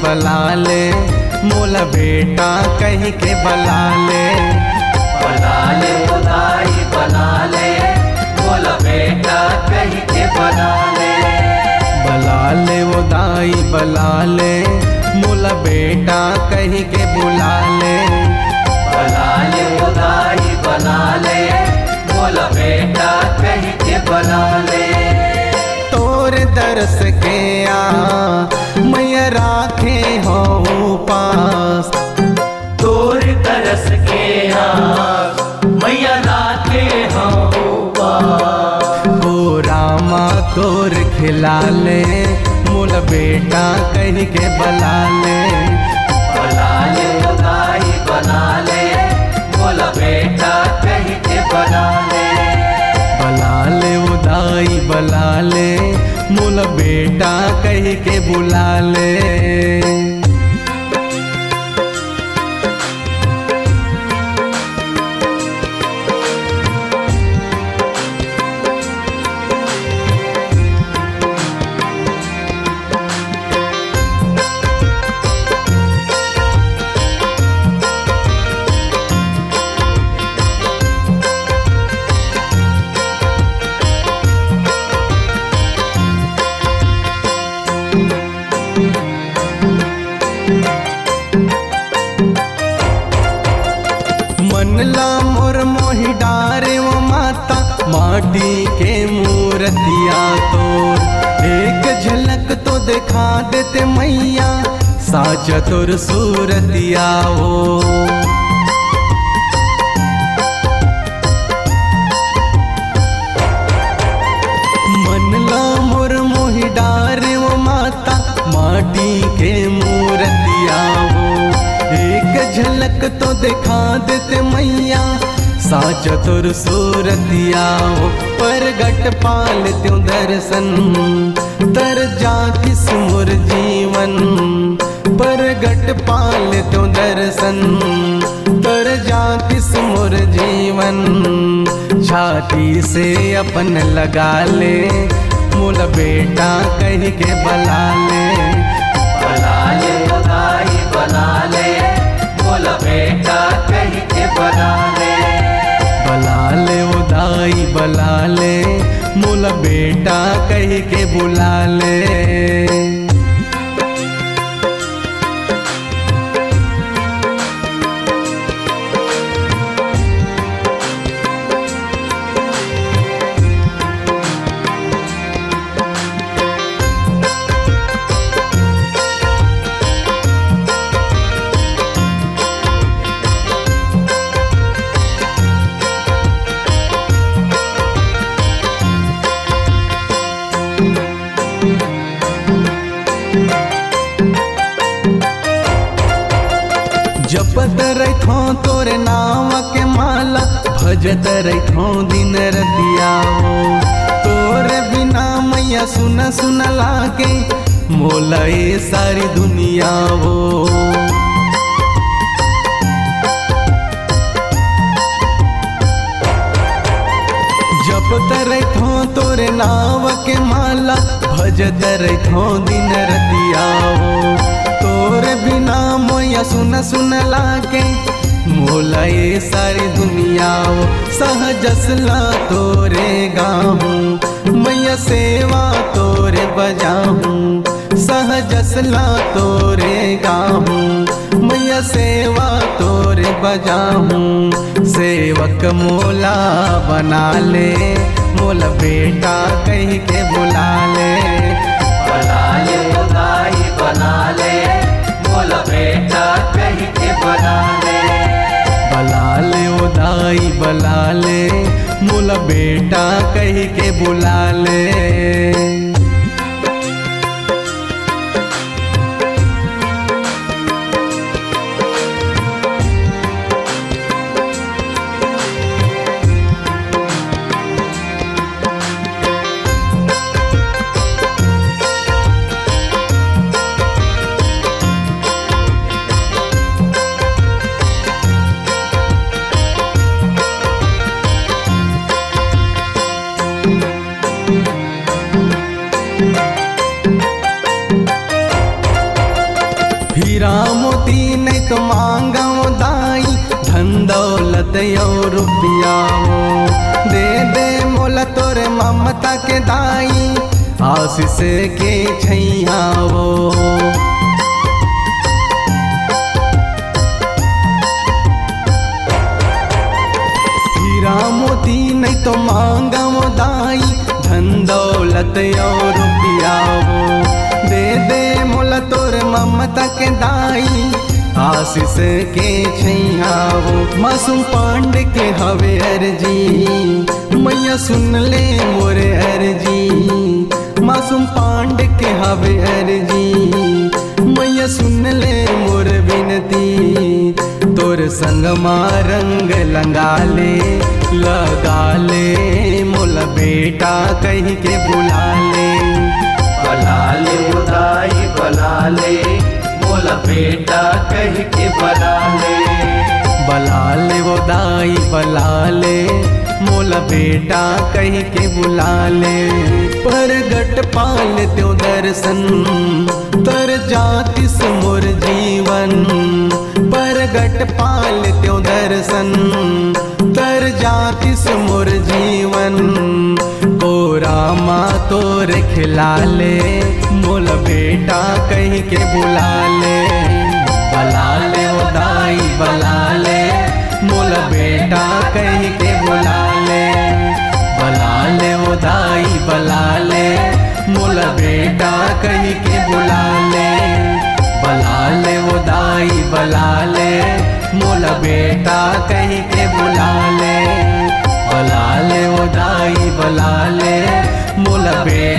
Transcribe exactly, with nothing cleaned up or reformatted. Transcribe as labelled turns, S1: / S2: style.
S1: बला ले, मोला बेटा कहीं के बला ले।
S2: बला ले वो दाई बला ले, मोला बेटा कहीं के बला ले।
S1: बला ले वो दाई बला ले, मोला बेटा कहीं के बुला ले।
S2: बला ले वो दाई बला ले, मोला बेटा कहीं के बला ले।
S1: तोर दरस के आ मैया राखे हो पास,
S2: तोर तरस के आ मैया राखे हो पास।
S1: ओ रामा तोर खिला ले, मोला बेटा कहीं के बला ले।
S2: बला ले वो दाई बला ले, मोला बेटा कहीं के बला ले।
S1: बला ले वो दाई बला ले, मोला बेटा कहीं के बुला ले। मनला मोर मोहि डारे वो माता, माटी के मूर्तिया तोर एक झलक तो दिखा देते मैया, साच तोर सूरतिया हो। मनला मोर मोहि डारे वो माता, माटी के मूर्तिया हो। एक झलक तो दिखा देते मैया, साच तोर सूरतिया हो। परगट पाल त्यों दर्शन, तर जा किस मोर जीवन। परगट पाल त्यों दर्शन, तर जा किस मोर जीवन। छाती से अपन लगा ले, मोला बेटा कहीं के बला ले।
S2: बला ले वो दाई बला ले, मोला बेटा कहीं के बला ले।
S1: बला ले वो दाई बला ले, मोला बेटा कहीं के बुला ले। जपत रखो तोरे नाम के माला, भजत रखो दिन रतिया हो। तोरे बिना मैया सुन सुन लागे, मोला ये सारी दुनिया हो। जपत रखो तोरे नाम के माला, भजत रखो दिन रतिया हो। तोरे बिना मोया सुन सुन लागे, मोला ये सारी दुनिया हो। सहजसला तोरे गाहूँ, मैया सेवा तोरे बजाहूँ। सहजसला तोरे गाहूँ, मैया सेवा तोरे बजाहूँ। सेवक मोला बना ले, मोला बेटा कहीं के बुला ले।
S2: बला ले वो दाई बला ले, मोला बेटा कहीं के बला ले।
S1: बला ले वो दाई बला ले, मोला बेटा कहीं के बुला ले। तो मांगो दाई धन दौलत और रुपया हो। दे दे मोला तोरे ममता के दाई आशीष के छैया हो। हीरा मोती नहीं तो मांगो दाई धन दौलत और रुपया हो। दे दे मोला तोरे ममता के दाई आशीष के छैया हो। मासूम पांडे के हवे अर्जी मैया सुन ले मोरे अर्जी। मासूम पांडे के हवे अर्जी मैया सुन ले मोर विनती। तोर संग रंग लंगा ले लगा ले मोला बेटा कहीं के बुला ले।
S2: बला ले उदाई बला ले मोला बेटा कह के बला ले।
S1: बला ले वो दाई बला ले मोला बेटा कहीं के बुला ले। परगट पाल त्यो दर्शन तर जातिस मोर जीवन। परगट पाल त्यो दर्शन तर जातिस मोर जीवन। कोरा माँ तोर खिला ले मोला बेटा कहीं के बुला ले। बला ले वो दाई बला ले मोला बेटा कहीं के बुला ले। बला ले वो दाई बला ले मोला बेटा कहीं के बुला ले। बला ले वो दाई बला ले मोला बेटा कहीं के बुला ले। बला ले वो दाई बला ले मोला बेटा